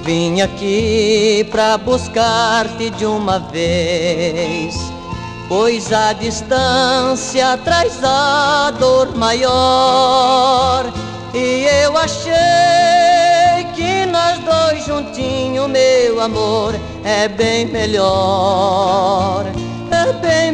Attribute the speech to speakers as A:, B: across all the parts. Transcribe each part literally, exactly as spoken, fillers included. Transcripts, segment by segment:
A: Vim aqui pra buscar-te de uma vez, pois a distância traz a dor maior. E eu achei que nós dois juntinhos, meu amor, é bem melhor, é bem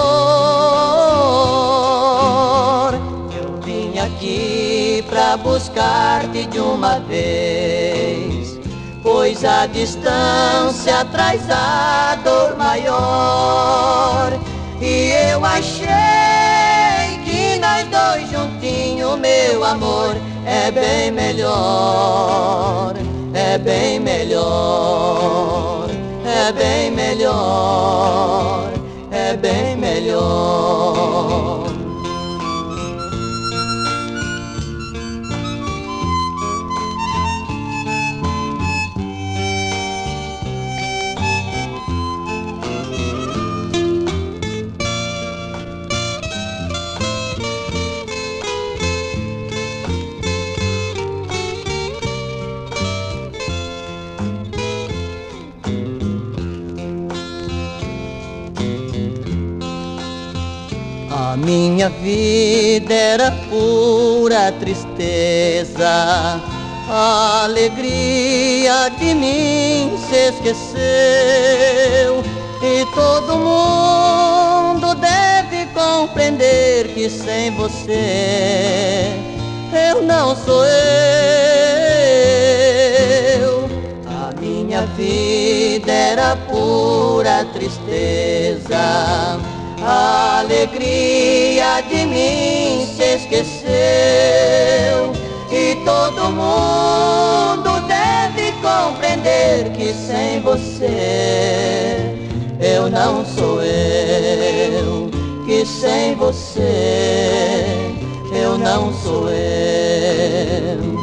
A: melhor. Eu vim aqui pra buscar-te de uma vez, pois a distância traz a dor maior. E eu achei que nós dois juntinhos, meu amor, é bem melhor, é bem melhor, é bem melhor, é bem melhor. A minha vida era pura tristeza, a alegria de mim se esqueceu. E todo mundo deve compreender que sem você eu não sou eu. A minha vida era pura tristeza, a alegria de mim se esqueceu. E todo mundo deve compreender que sem você eu não sou eu, que sem você eu não sou eu.